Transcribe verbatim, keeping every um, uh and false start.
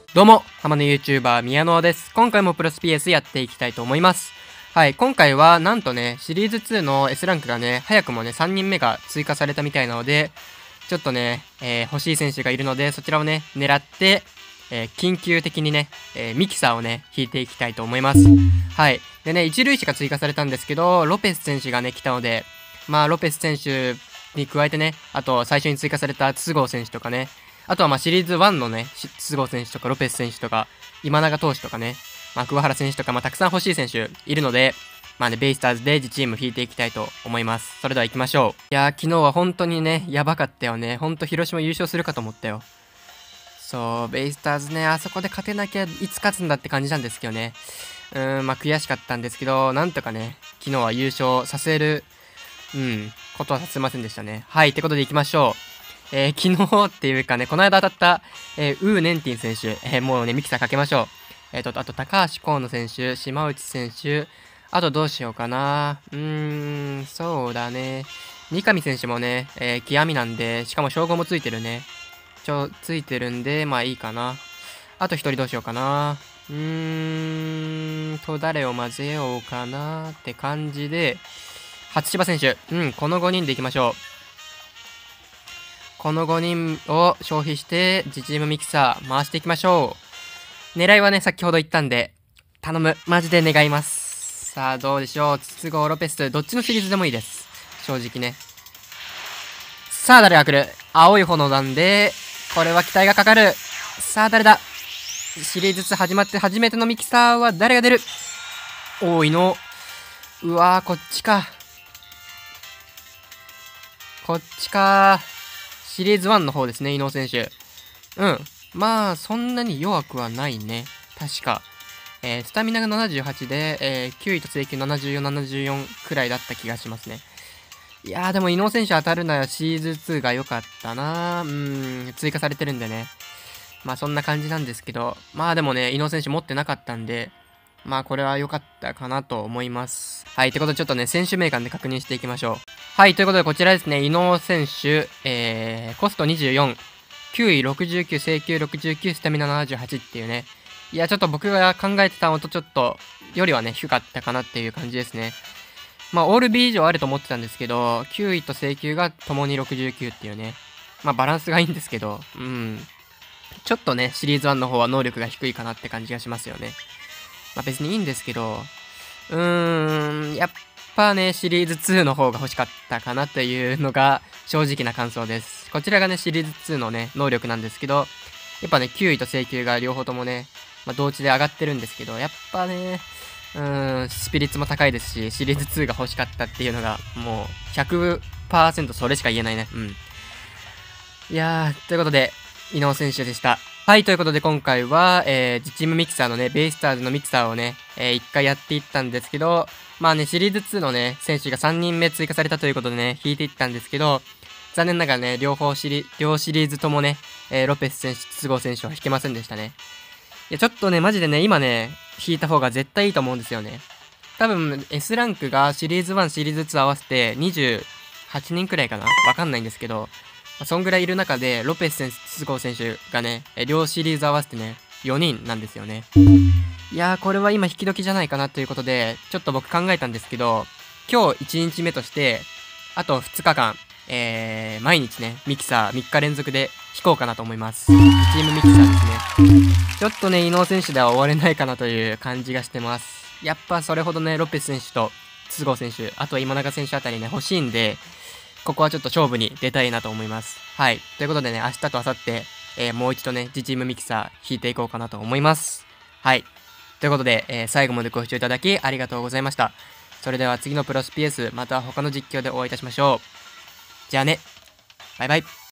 どうも、浜の YouTuber 宮野です。今回もプロス ピーエス やっていきたいと思います。はい、今回はなんとね、シリーズツーの S ランクがね、早くもね、さんにんめが追加されたみたいなので、ちょっとね、えー、欲しい選手がいるので、そちらをね、狙って、えー、緊急的にね、えー、ミキサーをね、引いていきたいと思います。はい。でね、一塁手が追加されたんですけど、ロペス選手がね、来たので、まあ、ロペス選手に加えてね、あと、最初に追加された筒香選手とかね、あとはまあシリーズワンのね、筒香選手とかロペス選手とか、今永投手とかね、まあ、桑原選手とか、まあ、たくさん欲しい選手いるので、まあね、ベイスターズで自チーム引いていきたいと思います。それでは行きましょう。いやー、昨日は本当にね、やばかったよね。ほんと広島優勝するかと思ったよ。そう、ベイスターズね、あそこで勝てなきゃいつ勝つんだって感じなんですけどね。うーん、まあ悔しかったんですけど、なんとかね、昨日は優勝させる、うん、ことはさせませんでしたね。はい、ってことで行きましょう。えー、昨日っていうかね、この間当たった、えー、ウー・ネンティン選手、えー、もうね、ミキサーかけましょう。えっ、ー、と、あと、高橋光野選手、島内選手、あとどうしようかな。うーん、そうだね。三上選手もね、えー、極みなんで、しかも称号もついてるね。ちょ、ついてるんで、まあいいかな。あと一人どうしようかな。うーんと、誰を混ぜようかなって感じで、初芝選手。うん、このごにんでいきましょう。このごにんを消費して、自チームミキサー回していきましょう。狙いはね、先ほど言ったんで、頼む。マジで願います。さあ、どうでしょう。筒香、ロペス、どっちのシリーズでもいいです。正直ね。さあ、誰が来る？青い炎なんで、これは期待がかかる。さあ、誰だ？シリーズツー始まって初めてのミキサーは誰が出る？大井の、うわー、こっちか。こっちか。シリーズワンの方ですね、伊能選手。うん。まあ、そんなに弱くはないね。確か。えー、スタミナがななじゅうはちで、えー、きゅういと制球ななじゅうよん、ななじゅうよんくらいだった気がしますね。いやー、でも伊能選手当たるならシーズンツーが良かったな。うーん、追加されてるんでね。まあ、そんな感じなんですけど。まあ、でもね、伊能選手持ってなかったんで、まあ、これは良かったかなと思います。はい、ということでちょっとね、選手名鑑で確認していきましょう。はい、ということでこちらですね、伊能選手、えー、コストにじゅうよん、きゅういろくじゅうきゅう、制球ろくじゅうきゅう、スタミナななじゅうはちっていうね。いや、ちょっと僕が考えてたのとちょっと、よりはね、低かったかなっていう感じですね。まあ、オール B 以上あると思ってたんですけど、きゅういと制球が共にろくじゅうきゅうっていうね。まあ、バランスがいいんですけど、うん。ちょっとね、シリーズワンの方は能力が低いかなって感じがしますよね。まあ、別にいいんですけど、うーん、やっぱね、シリーズツーの方が欲しかったかなというのが正直な感想です。こちらがね、シリーズツーのね、能力なんですけど、やっぱね、きゅういと制球が両方ともね、まあ、同値で上がってるんですけど、やっぱね、うーん、スピリッツも高いですし、シリーズツーが欲しかったっていうのが、もう、ひゃくパーセント それしか言えないね。うん。いやー、ということで、伊能選手でした。はい、ということで今回は、えー、自チームミキサーのね、ベイスターズのミキサーをね、えー、一回やっていったんですけど、まあね、シリーズツーのね、選手がさんにんめ追加されたということでね、引いていったんですけど、残念ながらね、両方シリ、両シリーズともね、えー、ロペス選手、筒香選手は引けませんでしたね。いや、ちょっとね、マジでね、今ね、引いた方が絶対いいと思うんですよね。多分、S ランクがシリーズワン、シリーズツー合わせてにじゅうはちにんくらいかな？わかんないんですけど、まあ、そんぐらいいる中で、ロペス選手、筒香選手がね、両シリーズ合わせてね、よにんなんですよね。いやー、これは今引き時じゃないかなということで、ちょっと僕考えたんですけど、今日いちにちめとして、あとふつかかん、えー、毎日ね、ミキサーみっか連続で引こうかなと思います。チームミキサーですね。ちょっとね、伊能選手では終われないかなという感じがしてます。やっぱそれほどね、ロペス選手と筒香選手、あとは今永選手あたりね、欲しいんで、ここはちょっと勝負に出たいなと思います。はい。ということでね、明日と明後日、えー、もう一度ね、自チームミキサー引いていこうかなと思います。はい。ということで、えー、最後までご視聴いただきありがとうございました。それでは次のプロス ピーエス、また他の実況でお会いいたしましょう。じゃあね。バイバイ。